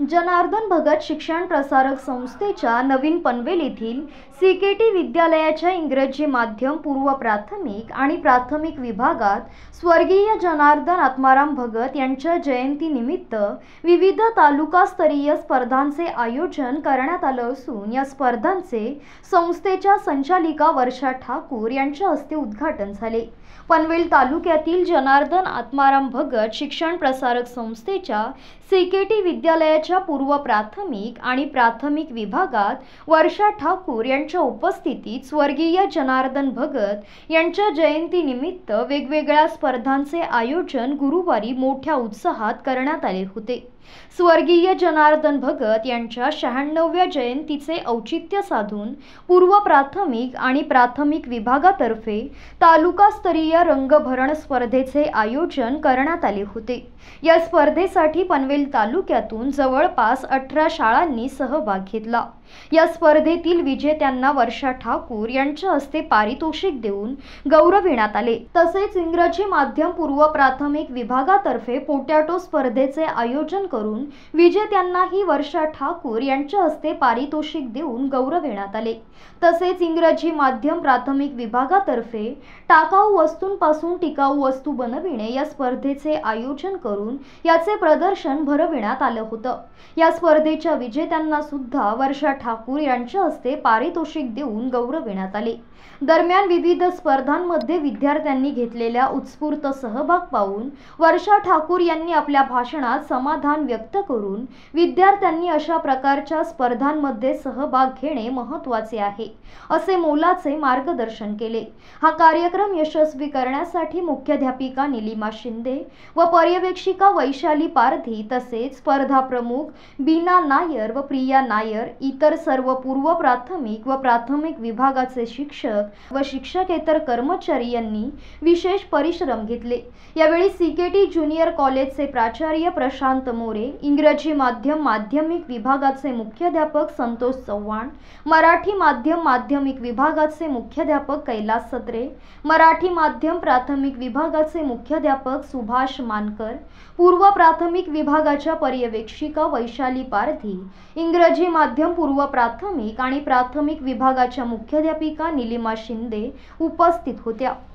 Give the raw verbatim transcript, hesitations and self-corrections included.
जनार्दन भगत शिक्षण प्रसारक संस्थेच्या नवीन पनवेल येथील सी के टी विद्यालयाच्या इंग्रजी माध्यम पूर्व प्राथमिक आणि प्राथमिक विभागात स्वर्गीय जनार्दन आत्माराम भगत यांच्या जयंतीनिमित्त विविध तालुकास्तरीय स्पर्धांचे आयोजन करण्यात आलं असून या स्पर्धांचे संस्थेच्या संचालिका वर्षा ठाकूर यांच्या हस्ते उद्घाटन झाले। पनवेल तालुक्यातील जनार्दन आत्माराम भगत शिक्षण प्रसारक संस्थेच्या सी के टी विद्यालयाच्या पूर्व प्राथमिक आणि प्राथमिक विभागात वर्षा ठाकूर यांच्या उपस्थितीत स्वर्गीय जनार्दन भगत यांच्या जयंतीनिमित्त वेगवेगळ्या स्पर्धांचे आयोजन गुरुवारी मोठ्या उत्साहात करण्यात आले होते। स्वर्गीय जनार्दन भगत यांच्या शहाण्णव्या जयंतीचे औचित्य साधून पूर्व प्राथमिक आणि प्राथमिक विभागातर्फे तालुकास्तरीय रंगभरण स्पर्धेचे आयोजन करण्यात आले होते। या स्पर्धेसाठी पनवेल तालुक्यातून जवळपास अठरा शाळांनी सहभाग घेतला। या स्पर्धेतील विजेत्यांना वर्षा ठाकूर यांच्या हस्ते पारितोषिक देऊन गौरविण्यात आले। तसेच इंग्रजी माध्यम पूर्व प्राथमिक विभागातर्फे पोटॅटो स्पर्धेचे आयोजन करून विजेत्यांनाही वर्षा ठाकूर यांच्या हस्ते पारितोषिक देऊन गौरविण्यात आले। तसेच इंग्रजी माध्यम प्राथमिक विभागातर्फे टाकाऊ वस्तूंपासून टिकाऊ वस्तू बनविणे या स्पर्धेचे आयोजन करून याचे प्रदर्शन भरविण्यात आलं होतं। या स्पर्धेच्या विजेत्यांना सुद्धा वर्षा ठाकूर यांच्या हस्ते पारितोषिक देऊन गौरविण्यात आले। दरम्यान विविध स्पर्धांमध्ये विद्यार्थ्यांनी घेतलेल्या उत्स्फूर्त सहभाग पाहून वर्षा ठाकूर यांनी आपल्या भाषणात समाधान व्यक्त करून विद्यार्थ्यांनी अशा प्रकारच्या स्पर्धांमध्ये सहभाग घेणे महत्त्वाचे आहे असे मोलाचे मार्गदर्शन केले। हा कार्यक्रम यशस्वी करण्यासाठी मुख्याध्यापिका निलिमा शिंदे व पर्यवेक्षिका वैशाली पारधी तसेच स्पर्धा प्रमुख बीना नायर व प्रिया नायर, इतर सर्व पूर्व प्राथमिक व प्राथमिक विभागाचे शिक्षक व शिक्षकेतर कर्मचारी यांनी विशेष परिश्रम घेतले। यावेळी सी के टी ज्युनियर कॉलेजचे प्राचार्य प्रशांत मोरे, इंग्रजी माध्यम माध्यमिक विभागाचे मुख्याध्यापक संतोष चव्हाण, मराठी माध्यम माध्यमिक विभागाचे मुख्याध्यापक कैलास सत्रे, मराठी माध्यम प्राथमिक विभागाचे मुख्याध्यापक सुभाष मानकर, पूर्व प्राथमिक विभागाच्या पर्यवेक्षिका वैशाली पारधी, इंग्रजी माध्यम पूर्व प्राथमिक आणि प्राथमिक विभागाच्या मुख्याध्यापिका निलिमा शिंदे उपस्थित होत्या।